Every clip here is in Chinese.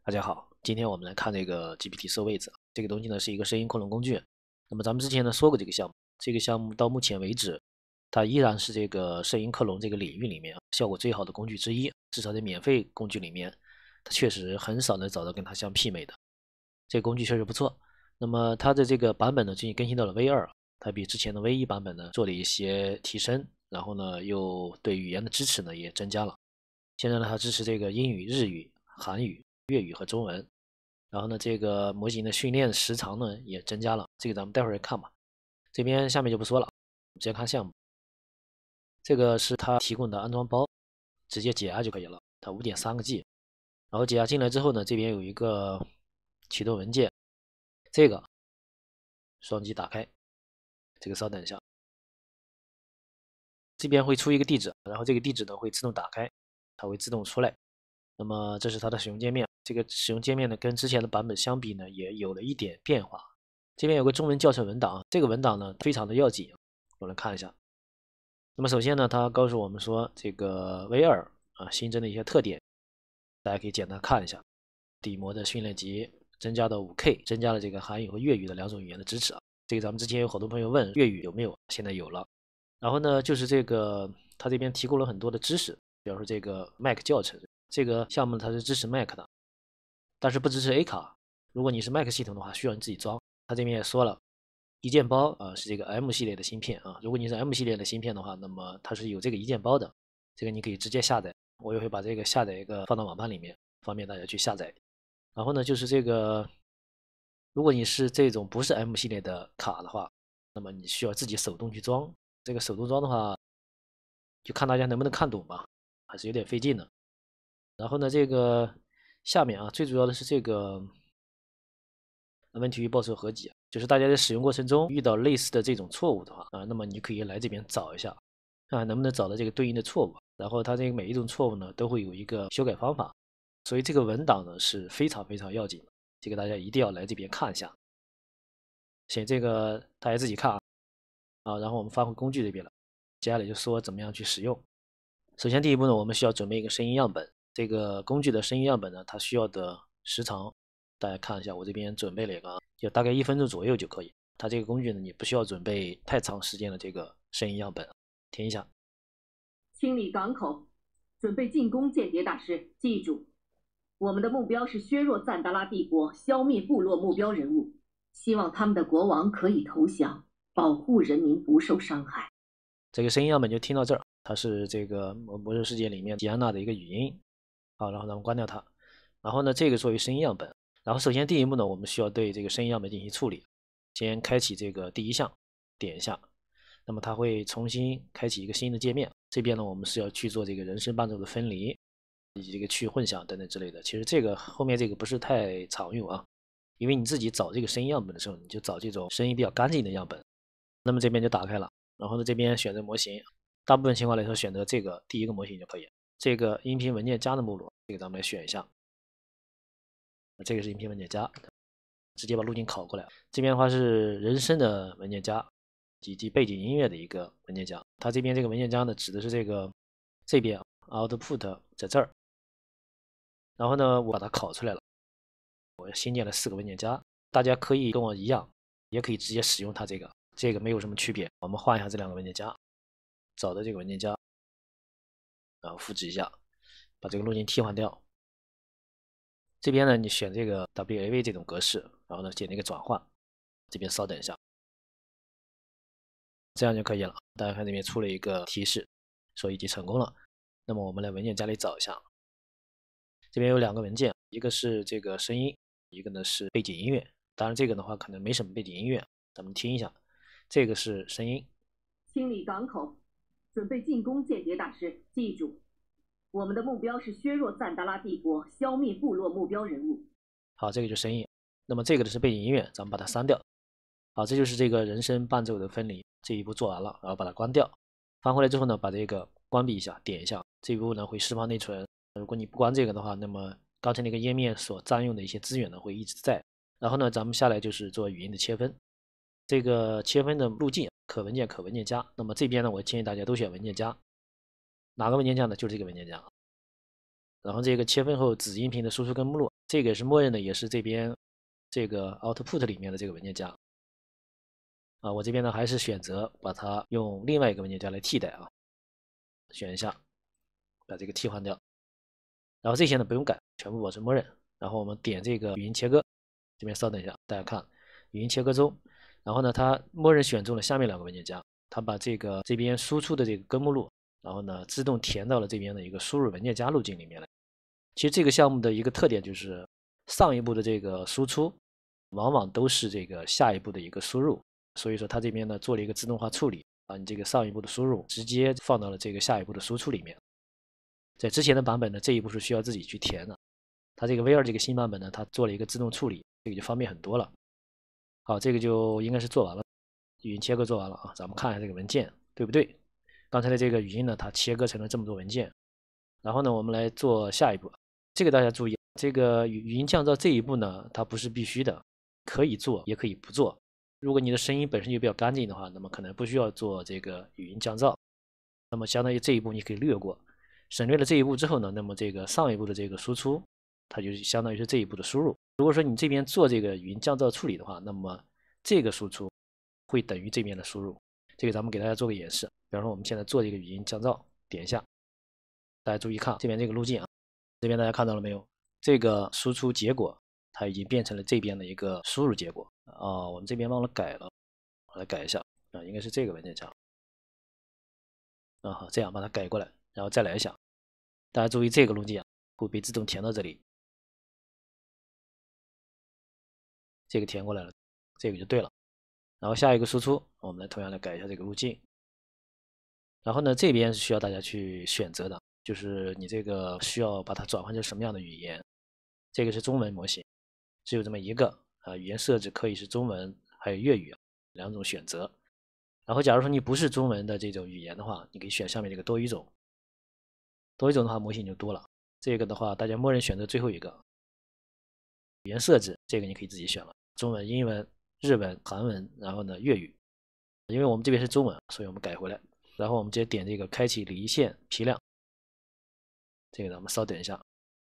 大家好，今天我们来看这个 GPT 搜位置。这个东西呢是一个声音克隆工具。那么咱们之前呢说过这个项目，这个项目到目前为止，它依然是这个声音克隆这个领域里面效果最好的工具之一。至少在免费工具里面，它确实很少能找到跟它相媲美的。这个工具确实不错。那么它的这个版本呢，最近更新到了 V2，它比之前的 V1版本呢做了一些提升，然后呢又对语言的支持呢也增加了。现在呢它支持这个英语、日语、韩语、粤语和中文。然后呢，这个模型的训练时长呢也增加了，这个咱们待会儿看吧。这边下面就不说了，直接看项目。这个是它提供的安装包，直接解压就可以了。它5.3个 G，然后解压进来之后呢，这边有一个启动文件，这个双击打开，这个稍等一下，这边会出一个地址，然后这个地址呢会自动打开，它会自动出来。那么这是它的使用界面，这个使用界面呢跟之前的版本相比呢也有了一点变化。这边有个中文教程文档，这个文档呢非常的要紧，我来看一下。那么首先呢，它告诉我们说这个 V2新增的一些特点，大家可以简单看一下。底模的训练集增加到5K，增加了这个韩语和粤语的2种语言的支持啊。这个咱们之前有好多朋友问粤语有没有，现在有了。然后呢，就是这个它这边提供了很多的知识，比方说这个 Mac 教程，这个项目它是支持 Mac 的，但是不支持 A 卡。如果你是 Mac 系统的话，需要你自己装。它这边也说了，一键包是这个 M 系列的芯片啊。如果你是 M 系列的芯片的话，那么它是有这个一键包的，这个你可以直接下载。我也会把这个下载一个放到网盘里面，方便大家去下载。然后呢，就是这个，如果你是这种不是 M 系列的卡的话，那么你需要自己手动去装。这个手动装的话，就看大家能不能看懂吧，还是有点费劲的。然后呢，这个下面最主要的是这个问题与报酬合集，就是大家在使用过程中遇到类似的这种错误的话那么你可以来这边找一下，看能不能找到这个对应的错误。然后它这个每一种错误呢，都会有一个修改方法，所以这个文档呢是非常非常要紧的，这个大家一定要来这边看一下。行，这个大家自己看然后我们发回工具这边了，接下来就说怎么样去使用。首先第一步呢，我们需要准备一个声音样本。这个工具的声音样本呢，它需要的时长，大家看一下，我这边准备了一个就大概1分钟左右就可以。它这个工具呢，你不需要准备太长时间的这个声音样本。听一下。 清理港口，准备进攻间谍大师。记住，我们的目标是削弱赞达拉帝国，消灭部落目标人物。希望他们的国王可以投降，保护人民不受伤害。 这个声音样本就听到这儿，它是这个魔兽世界里面迪安娜的一个语音。好，然后咱们关掉它。然后呢，这个作为声音样本。然后首先第一步呢，我们需要对这个声音样本进行处理。先开启这个第一项，点一下，那么它会重新开启一个新的界面。这边呢，我们是要去做这个人声伴奏的分离，以及这个去混响等等之类的。其实这个后面这个不是太常用因为你自己找这个声音样本的时候，你就找这种声音比较干净的样本。那么这边就打开了，然后呢这边选择模型，大部分情况来说选择这个第一个模型就可以。这个音频文件夹的目录，这个咱们来选一下。这个是音频文件夹，直接把路径拷过来。这边的话是人声的文件夹以及背景音乐的一个文件夹。它这边这个文件夹呢，指的是这边 output 在这儿。然后呢，我把它拷出来了。我新建了4个文件夹，大家可以跟我一样，也可以直接使用它这个没有什么区别。我们换一下这2个文件夹，找到这个文件夹，然后复制一下，把这个路径替换掉。这边呢，你选这个 WAV 这种格式，然后呢点那个转换，这边稍等一下，这样就可以了。大家看这边出了一个提示，说已经成功了。那么我们来文件夹里找一下，这边有2个文件，一个是这个声音，一个呢是背景音乐。当然这个的话可能没什么背景音乐，咱们听一下。这个是声音。 清理港口，准备进攻间谍大师。记住，我们的目标是削弱赞达拉帝国，消灭部落目标人物。 好，这个就是声音。那么这个的是背景音乐，咱们把它删掉。好，这就是这个人声伴奏的分离，这一步做完了，然后把它关掉。翻回来之后呢，把这个关闭一下，点一下，这一步呢会释放内存。如果你不关这个的话，那么刚才那个页面所占用的一些资源呢会一直在。然后呢，咱们下来就是做语音的切分。这个切分的路径，可文件、可文件夹。那么这边呢，我建议大家都选文件夹。哪个文件夹呢？就是这个文件夹。然后这个切分后子音频的输出跟目录， 这个是默认的，也是这边这个 output 里面的这个文件夹啊。我这边呢还是选择把它用另外一个文件夹来替代啊，选一下，把这个替换掉。然后这些呢不用改，全部保持默认。然后我们点这个语音切割，这边稍等一下，大家看语音切割中，然后呢它默认选中了下面2个文件夹，它把这边输出的这个根目录，然后呢自动填到了这边的一个输入文件夹路径里面来。其实这个项目的一个特点就是上一步的这个输出往往都是这个下一步的一个输入，所以说它这边呢做了一个自动化处理，把你这个上一步的输入直接放到了这个下一步的输出里面。在之前的版本呢，这一步是需要自己去填的，它这个 V2 这个新版本呢，它做了一个自动处理，这个就方便很多了。好，这个就应该是做完了，语音切割做完了啊，咱们看一下这个文件对不对？刚才的这个语音呢，它切割成了这么多文件，然后呢，我们来做下一步。这个大家注意，这个语音降噪这一步呢，它不是必须的，可以做也可以不做。如果你的声音本身就比较干净的话，那么可能不需要做这个语音降噪，那么相当于这一步你可以略过。省略了这一步之后呢，那么这个上一步的这个输出，它就相当于是这一步的输入。如果说你这边做这个语音降噪处理的话，那么这个输出会等于这边的输入。这个咱们给大家做个演示，比方说我们现在做这个语音降噪，点一下，大家注意看这边这个路径啊，这边大家看到了没有？这个输出结果它已经变成了这边的一个输入结果啊，我们这边忘了改了，我来改一下啊，应该是这个文件夹啊，好，这样把它改过来，然后再来一下。大家注意这个路径会被自动填到这里，这个填过来了，这个就对了。然后下一个输出，我们来同样来改一下这个路径。然后呢，这边是需要大家去选择的，就是你这个需要把它转换成什么样的语言。这个是中文模型，只有这么一个啊，语言设置可以是中文还有粤语2种选择。然后假如说你不是中文的这种语言的话，你可以选上面这个多语种。多语种的话模型就多了，这个的话大家默认选择最后一个语言设置，这个你可以自己选了，中文、英文、日文、韩文，然后呢粤语。因为我们这边是中文，所以我们改回来，然后我们直接点这个开启离线批量，这个呢我们稍等一下，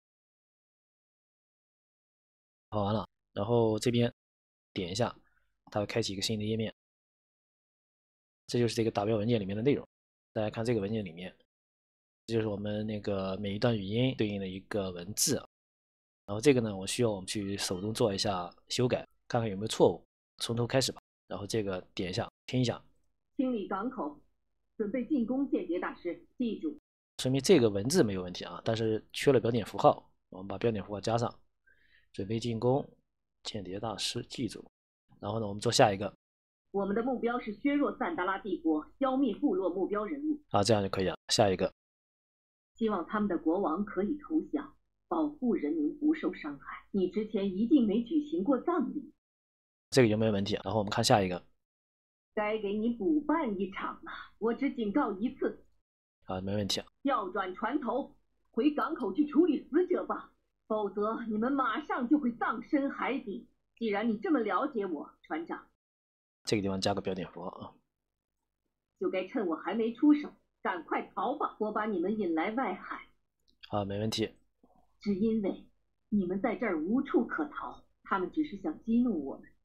好完了，然后这边点一下，它会开启一个新的页面，这就是这个打标文件里面的内容。大家看这个文件里面，这就是我们那个每一段语音对应的一个文字，然后这个呢，我需要我们去手动做一下修改，看看有没有错误，从头开始吧。然后这个点一下，听一下， 清理港口，准备进攻间谍大师，记住， 说明这个文字没有问题啊，但是缺了标点符号，我们把标点符号加上，准备进攻间谍大师，记住。然后呢，我们做下一个， 我们的目标是削弱赞达拉帝国，消灭部落目标人物。 啊，这样就可以了。下一个， 希望他们的国王可以投降，保护人民不受伤害。你之前一定没举行过葬礼， 这个有没有问题？然后我们看下一个， 该给你补办一场了。我只警告一次， 啊，没问题。 调转船头，回港口去处理死者吧，否则你们马上就会葬身海底。既然你这么了解我，船长， 这个地方加个标点符号啊， 就该趁我还没出手，赶快逃吧！我把你们引来外海， 好，没问题。 只因为你们在这儿无处可逃，他们只是想激怒我们，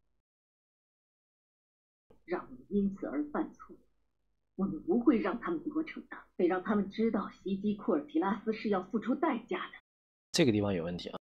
让我们因此而犯错。我们不会让他们得逞的，得让他们知道袭击库尔提拉斯是要付出代价的。 这个地方有问题啊，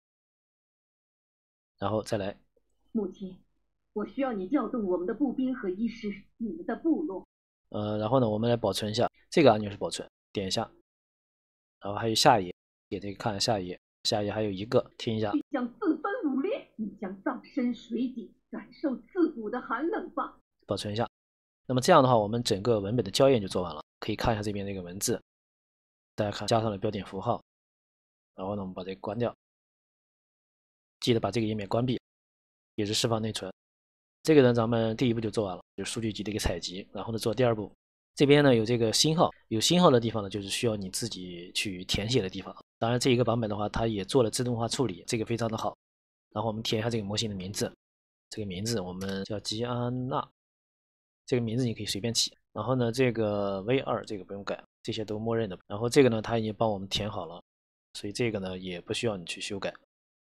然后再来， 母亲，我需要你调动我们的步兵和医师，你们的部落。 然后呢，我们来保存一下，这个按钮是保存，点一下，然后还有下一页，点这个看下一页，下一页还有一个，听一下， 将四分五裂，你将葬身水底，感受刺骨的寒冷吧。 保存一下。那么这样的话，我们整个文本的校验就做完了，可以看一下这边这个文字，大家看加上了标点符号，然后呢，我们把这个关掉，记得把这个页面关闭，也是释放内存。这个呢，咱们第一步就做完了，就是数据集的一个采集，然后呢做第二步。这边呢有这个星号，有星号的地方呢，就是需要你自己去填写的地方。当然这一个版本的话，它也做了自动化处理，这个非常的好。然后我们填一下这个模型的名字，这个名字我们叫吉安娜，这个名字你可以随便起。然后呢，这个 V2 这个不用改，这些都默认的。然后这个呢，它已经帮我们填好了，所以这个呢也不需要你去修改。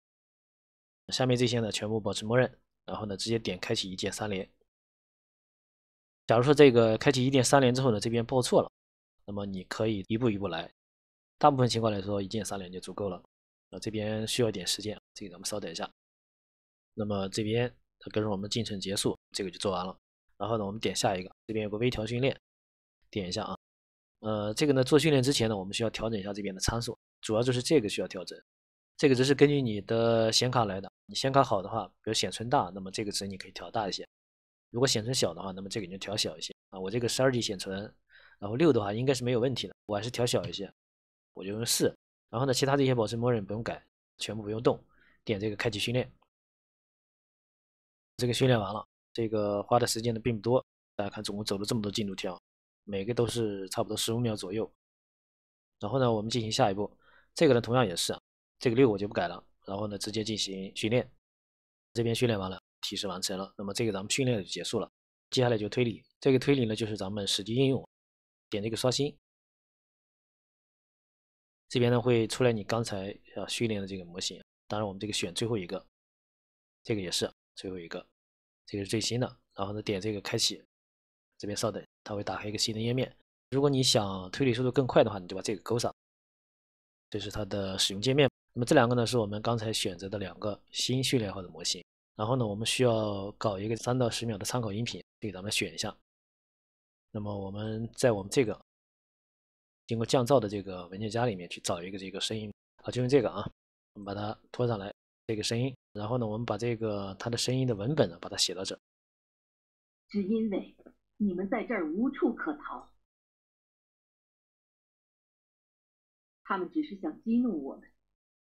下面这些呢全部保持默认，然后呢直接点开启一键3连。假如说这个开启1键3连之后呢，这边报错了，那么你可以一步一步来，大部分情况来说1键3连就足够了。这边需要一点时间，这个咱们稍等一下。那么这边它跟着我们的进程结束，这个就做完了。然后呢，我们点下一个，这边有个微调训练，点一下啊。这个呢做训练之前呢，我们需要调整一下这边的参数，主要就是这个需要调整。这个值是根据你的显卡来的，你显卡好的话，比如显存大，那么这个值你可以调大一些；如果显存小的话，那么这个你就调小一些啊。我这个12G 显存，然后6的话应该是没有问题的，我还是调小一些，我就用4。然后呢，其他这些保持默认不用改，全部不用动，点这个开启训练。这个训练完了，这个花的时间呢并不多，大家看总共走了这么多进度条，每个都是差不多15秒左右。然后呢，我们进行下一步，这个呢同样也是，这个6我就不改了，然后呢直接进行训练。这边训练完了，提示完成了，那么这个咱们训练就结束了。接下来就推理，这个推理呢就是咱们实际应用，点这个刷新，这边呢会出来你刚才训练的这个模型。当然我们这个选最后一个，这个也是最后一个，这个是最新的。然后呢点这个开启，这边稍等，它会打开一个新的页面。如果你想推理速度更快的话，你就把这个勾上。这是它的使用界面。那么这两个呢是我们刚才选择的2个新训练后的模型。然后呢我们需要搞一个3到10秒的参考音频，这个咱们选一下。那么我们在我们这个经过降噪的这个文件夹里面去找一个这个声音，好，就用这个啊，我们把它拖上来，这个声音。然后呢我们把这个它的声音的文本呢把它写到这。 只因为你们在这儿无处可逃，他们只是想激怒我们。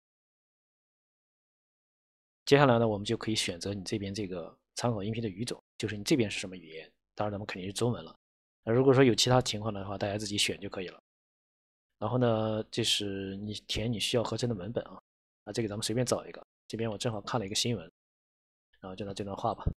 接下来呢，我们就可以选择你这边这个参考音频的语种，就是你这边是什么语言。当然咱们肯定是中文了。如果说有其他情况的话，大家自己选就可以了。然后呢，这是你填你需要合成的文本啊，这个咱们随便找一个。这边我正好看了一个新闻，然后就拿这段话吧。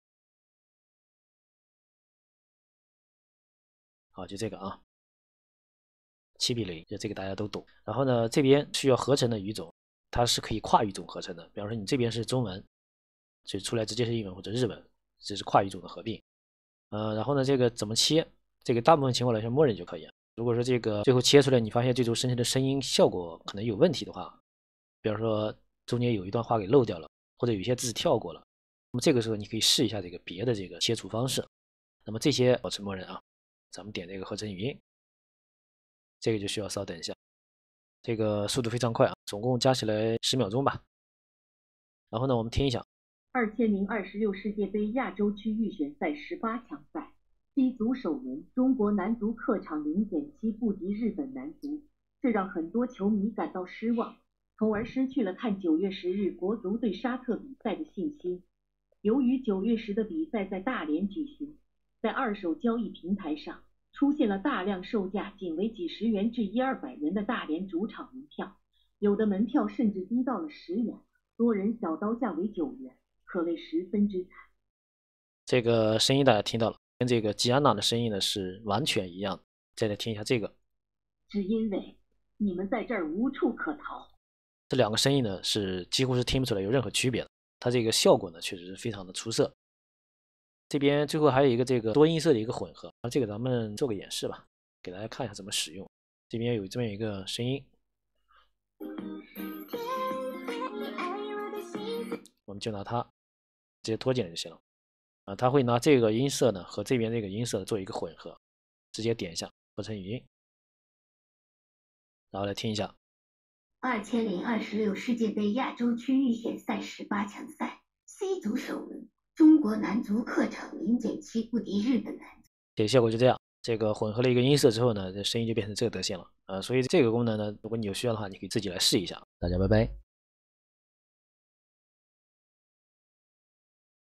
好，就这个啊，7:0，就这个大家都懂。然后呢，这边需要合成的语种，它是可以跨语种合成的。比方说你这边是中文，就出来直接是英文或者日文，这是跨语种的合并。然后呢，这个怎么切？这个大部分情况来说默认就可以了。如果说这个最后切出来，你发现最终生成的声音效果可能有问题的话，比方说中间有一段话给漏掉了，或者有些字跳过了，那么这个时候你可以试一下这个别的这个切除方式。那么这些保持默认啊，咱们点这个合成语音，这个就需要稍等一下，这个速度非常快啊，总共加起来10秒钟吧。然后呢，我们听一下。 2026世界杯亚洲区预选赛18强赛，C 组首轮，中国男足客场0.7不敌日本男足，这让很多球迷感到失望，从而失去了看9月10日国足对沙特比赛的信心。由于9月10的比赛在大连举行，在二手交易平台上出现了大量售价仅为几十元至100-200元的大连主场门票，有的门票甚至低到了10元，多人小刀价为9元。可谓十分之惨。 这个声音大家听到了，跟这个吉安娜的声音呢是完全一样的。再来听一下这个， 只因为你们在这儿无处可逃。 这2个声音呢是几乎是听不出来有任何区别的，它这个效果呢确实是非常的出色。这边最后还有一个这个多音色的一个混合，这个咱们做个演示吧，给大家看一下怎么使用。这边有这么一个声音，我们就拿它直接拖进来就行了。它会拿这个音色呢和这边这个音色做一个混合，直接点一下合成语音，然后来听一下。 2026世界杯亚洲区预选赛18强赛 C 组首轮，中国男足客场0.7不敌日本男足。 这个效果就这样，这个混合了一个音色之后呢，这声音就变成这个德行了。所以这个功能呢，如果你有需要的话，你可以自己来试一下。大家拜拜。